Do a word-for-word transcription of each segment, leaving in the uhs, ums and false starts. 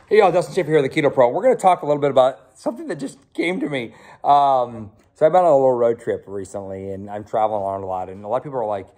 Hey, y'all, Dustin Schaefer here, the Keto Pro. We're going to talk a little bit about something that just came to me. Um, so I've been on a little road trip recently, and I'm traveling around a lot, and a lot of people are like,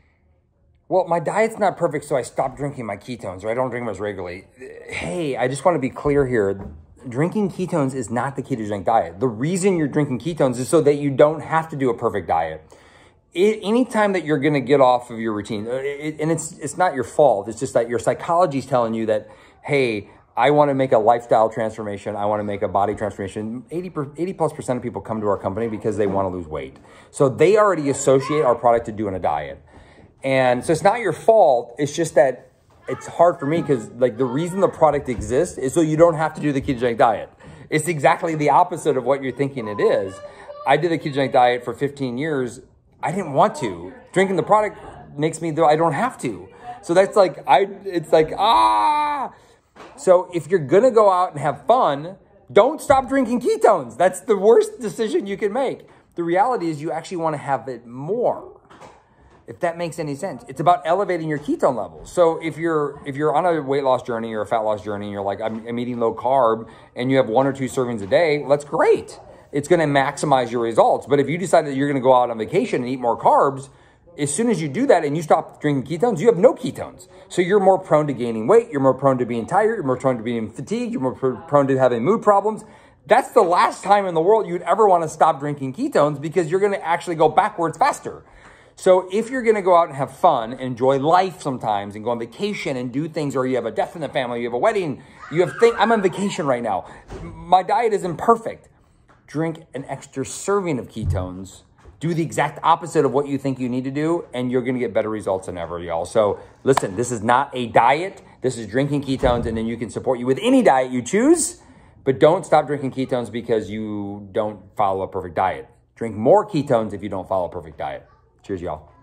well, my diet's not perfect, so I stopped drinking my ketones, or I don't drink them as regularly. Hey, I just want to be clear here. Drinking ketones is not the ketogenic diet. The reason you're drinking ketones is so that you don't have to do a perfect diet. It, anytime that you're going to get off of your routine, it, and it's it's not your fault. It's just that your psychology is telling you that, hey, I want to make a lifestyle transformation. I want to make a body transformation. eighty, eighty plus percent of people come to our company because they want to lose weight. So they already associate our product to doing a diet. And so it's not your fault. It's just that it's hard for me because like the reason the product exists is so you don't have to do the ketogenic diet. It's exactly the opposite of what you're thinking it is. I did the ketogenic diet for fifteen years. I didn't want to. Drinking the product makes me, though I don't have to. So that's like, I. it's like, ah. So if you're going to go out and have fun, don't stop drinking ketones. That's the worst decision you can make. The reality is you actually want to have it more, if that makes any sense. It's about elevating your ketone levels. So if you're if you're on a weight loss journey or a fat loss journey, and you're like, I'm, I'm eating low carb, and you have one or two servings a day, well, that's great. It's going to maximize your results. But if you decide that you're going to go out on vacation and eat more carbs, as soon as you do that and you stop drinking ketones, you have no ketones. So you're more prone to gaining weight. You're more prone to being tired. You're more prone to being fatigued. You're more prone to having mood problems. That's the last time in the world you'd ever want to stop drinking ketones because you're going to actually go backwards faster. So if you're going to go out and have fun, enjoy life sometimes, and go on vacation and do things, or you have a death in the family, you have a wedding, you have things. I'm on vacation right now. My diet isn't perfect. Drink an extra serving of ketones. Do the exact opposite of what you think you need to do, and you're going to get better results than ever, y'all. So listen, this is not a diet. This is drinking ketones, and then you can support you with any diet you choose, but don't stop drinking ketones because you don't follow a perfect diet. Drink more ketones if you don't follow a perfect diet. Cheers, y'all.